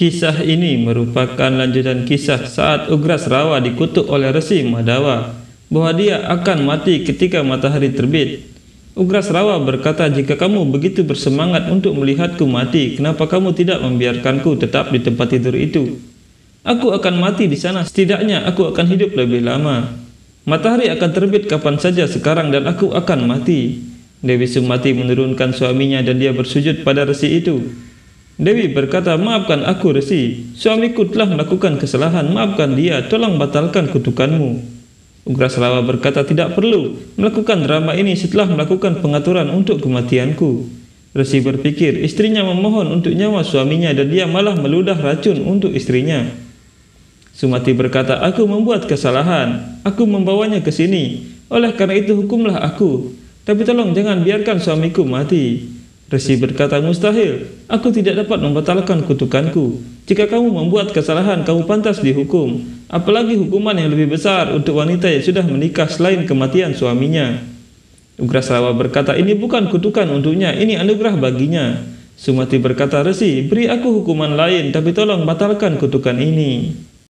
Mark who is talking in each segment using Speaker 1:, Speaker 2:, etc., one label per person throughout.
Speaker 1: Kisah ini merupakan lanjutan kisah saat Ugrasrawa dikutuk oleh Resi Madawa bahwa dia akan mati ketika matahari terbit. Ugrasrawa berkata, "Jika kamu begitu bersemangat untuk melihatku mati, kenapa kamu tidak membiarkanku tetap di tempat tidur itu? Aku akan mati di sana, setidaknya aku akan hidup lebih lama. Matahari akan terbit kapan saja sekarang dan aku akan mati." Dewi Sumati menurunkan suaminya dan dia bersujud pada resi itu. Dewi berkata, "Maafkan aku Resi, suamiku telah melakukan kesalahan, maafkan dia, tolong batalkan kutukanmu." Ugrasrawa berkata, "Tidak perlu melakukan drama ini setelah melakukan pengaturan untuk kematianku." Resi berpikir, istrinya memohon untuk nyawa suaminya dan dia malah meludah racun untuk istrinya. Sumati berkata, "Aku membuat kesalahan, aku membawanya ke sini, oleh karena itu hukumlah aku, tapi tolong jangan biarkan suamiku mati." Resi berkata, "Mustahil, aku tidak dapat membatalkan kutukanku. Jika kamu membuat kesalahan, kamu pantas dihukum. Apalagi hukuman yang lebih besar untuk wanita yang sudah menikah selain kematian suaminya." Ugrasrawa berkata, "Ini bukan kutukan untuknya, ini anugerah baginya." Sumati berkata, "Resi, beri aku hukuman lain, tapi tolong batalkan kutukan ini."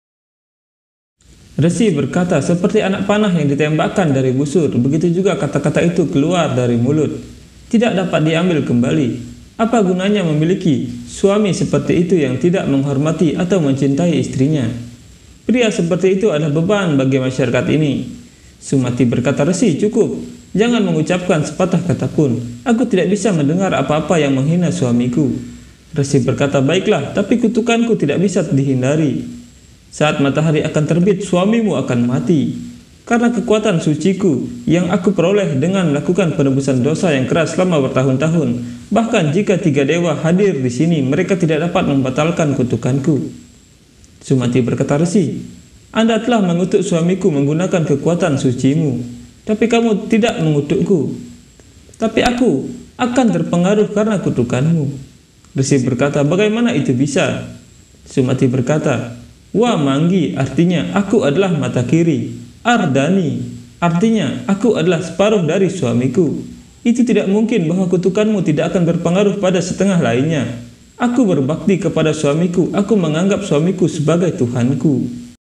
Speaker 1: Resi berkata, "Seperti anak panah yang ditembakkan dari busur, begitu juga kata-kata itu keluar dari mulut. Tidak dapat diambil kembali. Apa gunanya memiliki suami seperti itu yang tidak menghormati atau mencintai istrinya? Pria seperti itu adalah beban bagi masyarakat ini." Sumati berkata, "Resi, cukup. Jangan mengucapkan sepatah kata pun. Aku tidak bisa mendengar apa-apa yang menghina suamiku." Resi berkata, "Baiklah, tapi kutukanku tidak bisa dihindari. Saat matahari akan terbit, suamimu akan mati. Karena kekuatan suciku yang aku peroleh dengan melakukan penebusan dosa yang keras selama bertahun-tahun. Bahkan jika 3 dewa hadir di sini, mereka tidak dapat membatalkan kutukanku." Sumati berkata, "Resi, Anda telah mengutuk suamiku menggunakan kekuatan sucimu, tapi kamu tidak mengutukku. Tapi aku akan terpengaruh karena kutukanmu." Resi berkata, "Bagaimana itu bisa?" Sumati berkata, "Wa Manggi artinya aku adalah mata kiri. Ardani artinya aku adalah separuh dari suamiku. Itu tidak mungkin bahwa kutukanmu tidak akan berpengaruh pada setengah lainnya. Aku berbakti kepada suamiku, aku menganggap suamiku sebagai Tuhanku.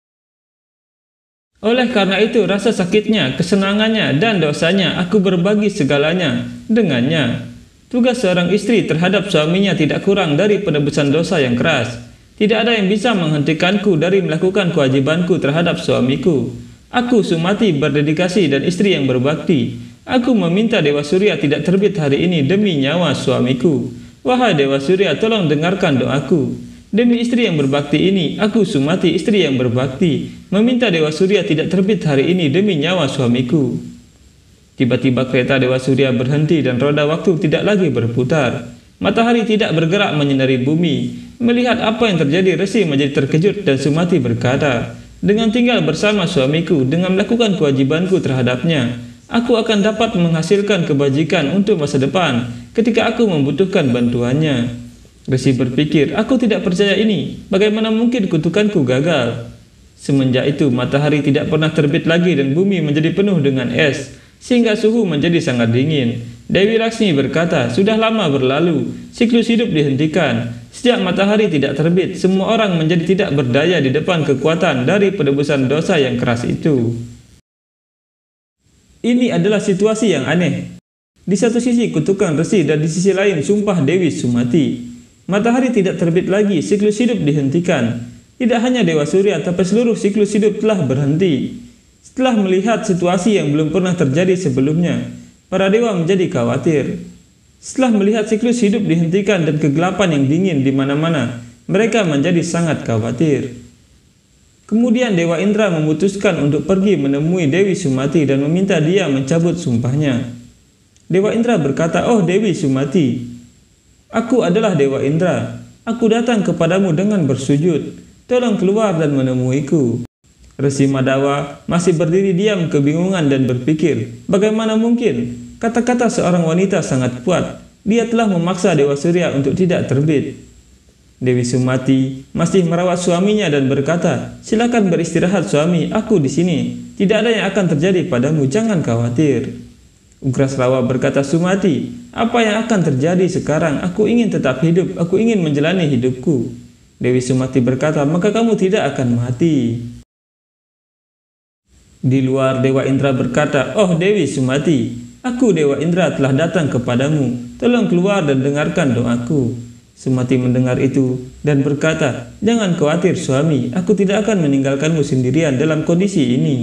Speaker 1: Oleh karena itu rasa sakitnya, kesenangannya, dan dosanya aku berbagi segalanya dengannya." Tugas seorang istri terhadap suaminya tidak kurang dari penebusan dosa yang keras. Tidak ada yang bisa menghentikanku dari melakukan kewajibanku terhadap suamiku. Aku Sumati berdedikasi dan istri yang berbakti. Aku meminta Dewa Surya tidak terbit hari ini demi nyawa suamiku. Wahai Dewa Surya, tolong dengarkan doaku. Demi istri yang berbakti ini, aku Sumati, istri yang berbakti, meminta Dewa Surya tidak terbit hari ini demi nyawa suamiku." Tiba-tiba kereta Dewa Surya berhenti dan roda waktu tidak lagi berputar. Matahari tidak bergerak menyinari bumi. Melihat apa yang terjadi, Resi menjadi terkejut dan Sumati berkata, "Dengan tinggal bersama suamiku, dengan melakukan kewajibanku terhadapnya, aku akan dapat menghasilkan kebajikan untuk masa depan ketika aku membutuhkan bantuannya." Resi berpikir, "Aku tidak percaya ini. Bagaimana mungkin kutukanku gagal?" Semenjak itu, matahari tidak pernah terbit lagi dan bumi menjadi penuh dengan es, sehingga suhu menjadi sangat dingin. Dewi Laksmi berkata, "Sudah lama berlalu, siklus hidup dihentikan. Sejak matahari tidak terbit, semua orang menjadi tidak berdaya di depan kekuatan dari penebusan dosa yang keras itu." Ini adalah situasi yang aneh. Di satu sisi kutukan Resi dan di sisi lain sumpah Dewi Sumati. Matahari tidak terbit lagi, siklus hidup dihentikan. Tidak hanya Dewa Surya, tapi seluruh siklus hidup telah berhenti. Setelah melihat situasi yang belum pernah terjadi sebelumnya, para dewa menjadi khawatir. Setelah melihat siklus hidup dihentikan dan kegelapan yang dingin di mana-mana, mereka menjadi sangat khawatir. Kemudian Dewa Indra memutuskan untuk pergi menemui Dewi Sumati dan meminta dia mencabut sumpahnya. Dewa Indra berkata, "Oh Dewi Sumati, aku adalah Dewa Indra. Aku datang kepadamu dengan bersujud. Tolong keluar dan menemuiku." Resi Madawa masih berdiri diam kebingungan dan berpikir, bagaimana mungkin? Kata-kata seorang wanita sangat kuat. Dia telah memaksa Dewa Surya untuk tidak terbit. Dewi Sumati masih merawat suaminya dan berkata, "Silakan beristirahat suami, aku di sini. Tidak ada yang akan terjadi padamu, jangan khawatir." Ugrasrawa berkata, "Sumati, apa yang akan terjadi sekarang? Aku ingin tetap hidup, aku ingin menjalani hidupku." Dewi Sumati berkata, maka kamu tidak akan mati. Di luar, Dewa Indra berkata, oh Dewi Sumati, aku Dewa Indra telah datang kepadamu, tolong keluar dan dengarkan doaku. Sumati mendengar itu dan berkata, jangan khawatir suami, aku tidak akan meninggalkanmu sendirian dalam kondisi ini.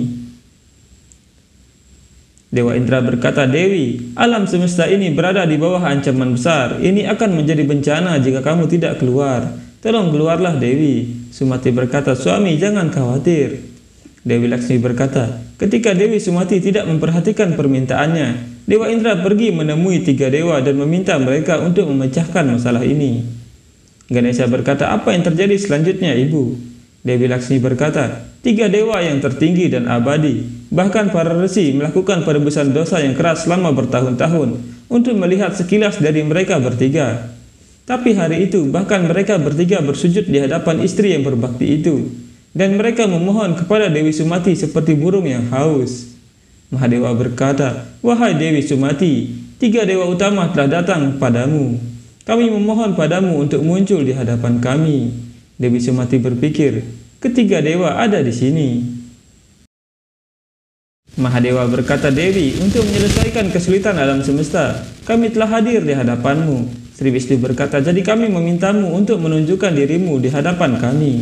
Speaker 1: Dewa Indra berkata, Dewi, alam semesta ini berada di bawah ancaman besar. Ini akan menjadi bencana jika kamu tidak keluar. Tolong keluarlah Dewi. Sumati berkata, suami jangan khawatir. Dewi Laksmi berkata, ketika Dewi Sumati tidak memperhatikan permintaannya, Dewa Indra pergi menemui 3 dewa dan meminta mereka untuk memecahkan masalah ini. Ganesha berkata, apa yang terjadi selanjutnya ibu? Dewi Laksmi berkata, 3 dewa yang tertinggi dan abadi, bahkan para resi melakukan penebusan dosa yang keras selama bertahun-tahun untuk melihat sekilas dari mereka bertiga. Tapi hari itu bahkan mereka bertiga bersujud di hadapan istri yang berbakti itu, dan mereka memohon kepada Dewi Sumati seperti burung yang haus. Mahadewa berkata, wahai Dewi Sumati, 3 dewa utama telah datang padamu. Kami memohon padamu untuk muncul di hadapan kami. Dewi Sumati berpikir, ketiga dewa ada di sini. Mahadewa berkata, Dewi, untuk menyelesaikan kesulitan alam semesta, kami telah hadir di hadapanmu. Sri Wisnu berkata, jadi kami memintamu untuk menunjukkan dirimu di hadapan kami.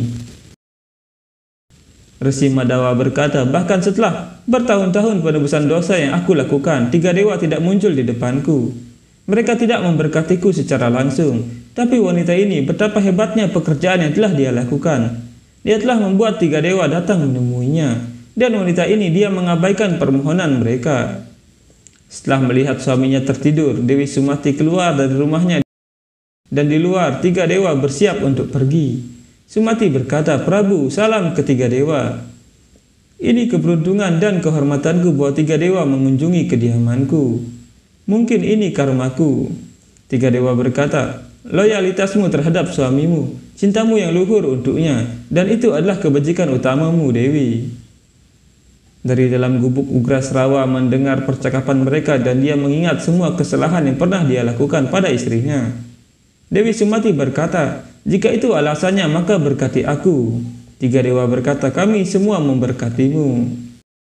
Speaker 1: Resi Madawa berkata, bahkan setelah bertahun-tahun penebusan dosa yang aku lakukan, 3 dewa tidak muncul di depanku. Mereka tidak memberkatiku secara langsung, tapi wanita ini betapa hebatnya pekerjaan yang telah dia lakukan. Dia telah membuat 3 dewa datang menemuinya, dan wanita ini dia mengabaikan permohonan mereka. Setelah melihat suaminya tertidur, Dewi Sumati keluar dari rumahnya, dan di luar 3 dewa bersiap untuk pergi. Sumati berkata, Prabu, salam ke 3 dewa. Ini keberuntungan dan kehormatanku bahwa 3 dewa mengunjungi kediamanku. Mungkin ini karmaku. 3 dewa berkata, loyalitasmu terhadap suamimu, cintamu yang luhur untuknya, dan itu adalah kebajikan utamamu, Dewi. Dari dalam gubuk Ugrasrawa mendengar percakapan mereka dan dia mengingat semua kesalahan yang pernah dia lakukan pada istrinya. Dewi Sumati berkata, jika itu alasannya maka berkati aku. 3 dewa berkata, kami semua memberkatimu.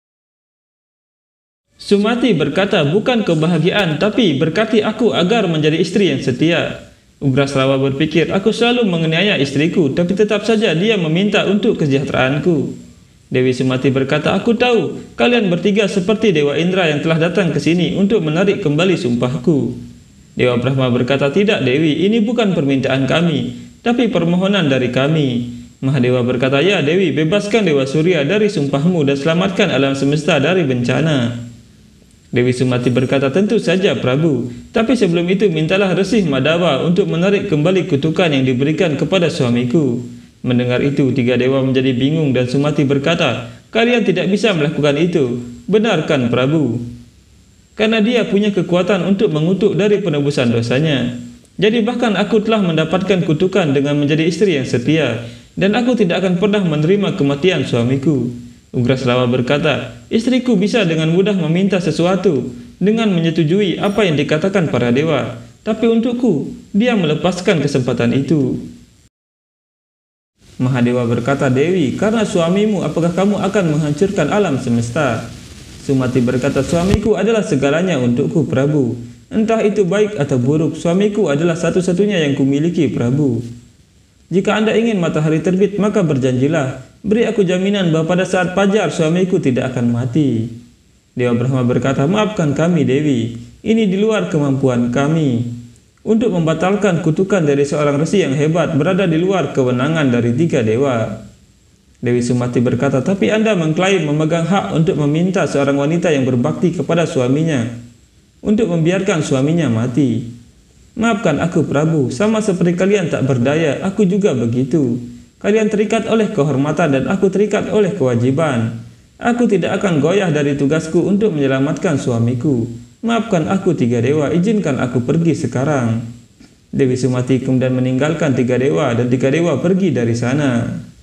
Speaker 1: Sumati berkata, bukan kebahagiaan, tapi berkati aku agar menjadi istri yang setia. Ugrasrawa berpikir, aku selalu menganiaya istriku, tapi tetap saja dia meminta untuk kesejahteraanku. Dewi Sumati berkata, aku tahu kalian bertiga seperti Dewa Indra yang telah datang ke sini untuk menarik kembali sumpahku. Dewa Brahma berkata, tidak Dewi, ini bukan permintaan kami, tapi permohonan dari kami. Mahadewa berkata, ya Dewi, bebaskan Dewa Surya dari sumpahmu dan selamatkan alam semesta dari bencana. Dewi Sumati berkata, tentu saja Prabu, tapi sebelum itu mintalah Resi Madawa untuk menarik kembali kutukan yang diberikan kepada suamiku. Mendengar itu, 3 dewa menjadi bingung dan Sumati berkata, kalian tidak bisa melakukan itu. Benarkan Prabu? Karena dia punya kekuatan untuk mengutuk dari penebusan dosanya. Jadi bahkan aku telah mendapatkan kutukan dengan menjadi istri yang setia, dan aku tidak akan pernah menerima kematian suamiku. Ugrasrawa berkata, istriku bisa dengan mudah meminta sesuatu dengan menyetujui apa yang dikatakan para dewa, tapi untukku, dia melepaskan kesempatan itu. Mahadewa berkata, Dewi, karena suamimu, apakah kamu akan menghancurkan alam semesta? Sumati berkata, suamiku adalah segalanya untukku, Prabu. Entah itu baik atau buruk, suamiku adalah satu-satunya yang kumiliki, Prabu. Jika Anda ingin matahari terbit, maka berjanjilah, beri aku jaminan bahwa pada saat fajar suamiku tidak akan mati. Dewa Brahma berkata, maafkan kami Dewi, ini di luar kemampuan kami. Untuk membatalkan kutukan dari seorang resi yang hebat berada di luar kewenangan dari 3 dewa. Dewi Sumati berkata, tapi Anda mengklaim memegang hak untuk meminta seorang wanita yang berbakti kepada suaminya untuk membiarkan suaminya mati. Maafkan aku Prabu, sama seperti kalian tak berdaya, aku juga begitu. Kalian terikat oleh kehormatan dan aku terikat oleh kewajiban. Aku tidak akan goyah dari tugasku untuk menyelamatkan suamiku. Maafkan aku 3 dewa, izinkan aku pergi sekarang. Dewi Sumati kemudian meninggalkan 3 dewa dan 3 dewa pergi dari sana.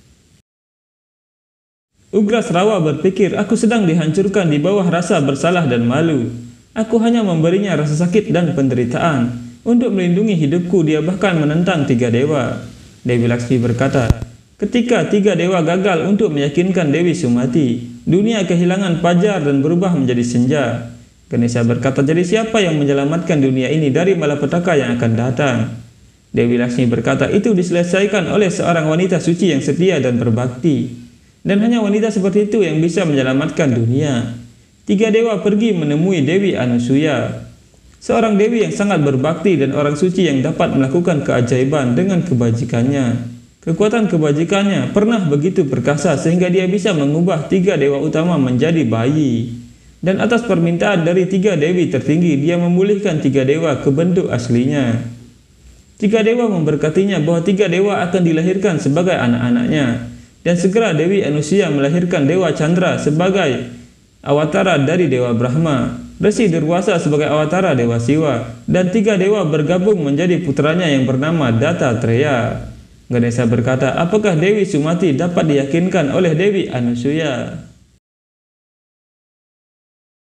Speaker 1: Ugrasrawa berpikir, aku sedang dihancurkan di bawah rasa bersalah dan malu. Aku hanya memberinya rasa sakit dan penderitaan. Untuk melindungi hidupku, dia bahkan menentang 3 dewa. Dewi Laksmi berkata, ketika tiga dewa gagal untuk meyakinkan Dewi Sumati, dunia kehilangan fajar dan berubah menjadi senja. Ganesha berkata, jadi siapa yang menyelamatkan dunia ini dari malapetaka yang akan datang? Dewi Laksmi berkata, itu diselesaikan oleh seorang wanita suci yang setia dan berbakti. Dan hanya wanita seperti itu yang bisa menyelamatkan dunia. Tiga dewa pergi menemui Dewi Anusuya, seorang dewi yang sangat berbakti dan orang suci yang dapat melakukan keajaiban dengan kebajikannya. Kekuatan kebajikannya pernah begitu perkasa sehingga dia bisa mengubah tiga dewa utama menjadi bayi. Dan atas permintaan dari tiga dewi tertinggi, dia memulihkan tiga dewa ke bentuk aslinya. Tiga dewa memberkatinya bahwa tiga dewa akan dilahirkan sebagai anak-anaknya. Dan segera Dewi Anusuya melahirkan Dewa Chandra sebagai awatara dari Dewa Brahma, Resi Durwasa sebagai awatara Dewa Siwa, dan tiga dewa bergabung menjadi putranya yang bernama Dattatreya. Ganesha berkata, apakah Dewi Sumati dapat diyakinkan oleh Dewi Anusuya?